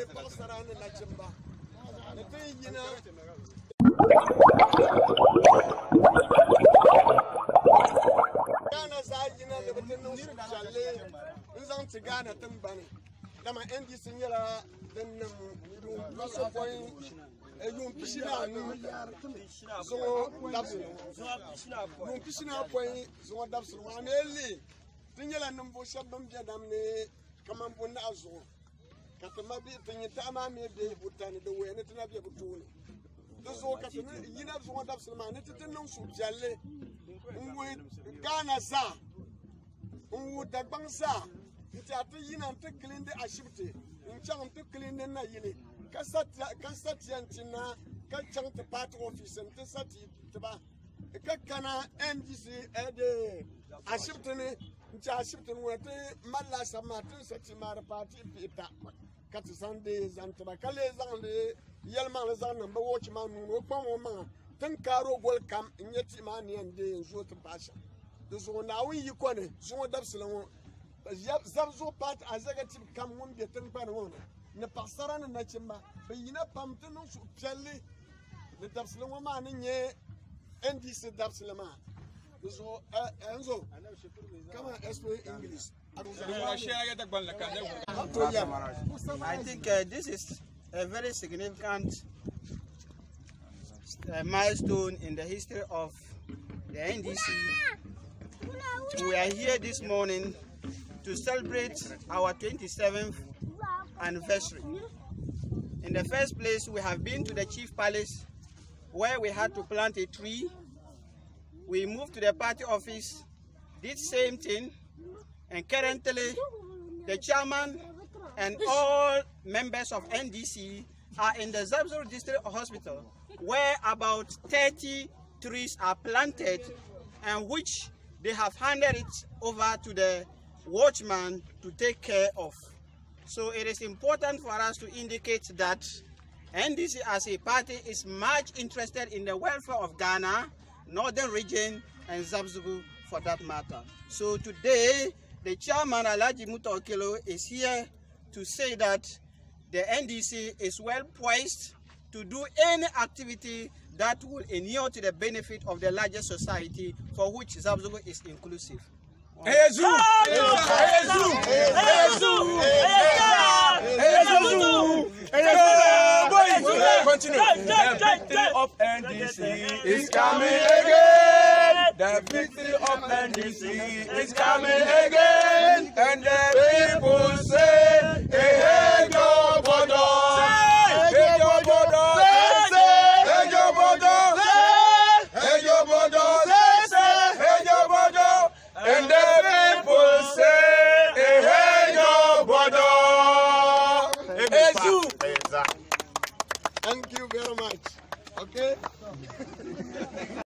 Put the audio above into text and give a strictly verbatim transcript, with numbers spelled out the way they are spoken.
ne pasara ne na chimba ne te yina kana za yina ne betin su challe nzan tigana tambane dama N D C nyala den nam so point eyum pisina nu so dabso nu pisina point so dabso waneli tinyala numbo shabam jadam ne kaman bonna azu katama bi tinyita ma me be butane de we ne tana bi butune do so katana yina so dabso ma ne titin su jalle ngwe gana sa nwu dagbang sa ntiate yina nte klinde ashibte nchang nte klinde na yile kasati kasati yantina ka chang te party office nte sati teba ka kana N D C ede ashibte ne ncha ashibte wete malla samate sati mar party pita kati sande zanteba kale zande yelma le zan namba watchman no kwon ma tan karo gol kam nyeti ma ne ende nzo te pasha do so na wi yikone zo dabslan Zabzugu part executive kam won be tan pan won ne pasara na chimba be yina pamte no su pelle le dabslan wo ma nye N D C dabslan ma so enzo come on explain English. I think uh, this is a very significant uh, milestone in the history of the N D C. We are here this morning to celebrate our twenty-seventh anniversary. In the first place, we have been to the Chief Palace where we had to plant a tree. We moved to the party office, did same thing, and currently the chairman and all members of N D C are in the Zabzugu District Hospital where about thirty trees are planted and which they have handed it over to the watchman to take care of. So it is important for us to indicate that N D C as a party is much interested in the welfare of Ghana, Northern region, and Zabzugu for that matter. So today, the Chairman Alhaj Mutawakil is here to say that the N D C is well poised to do any activity that will inure to the benefit of the larger society for which Zabzugu is inclusive. Continue. The victory of N D C is coming again. The victory of N D C is coming again. And the people say, hey, hey, go, Bodo. Hey, go, Bodo. Hey, go, Bodo. Hey, go, Bodo. Hey, go, Bodo. And the people say, hey, hey, go, Bodo. Thank you very much. Okay?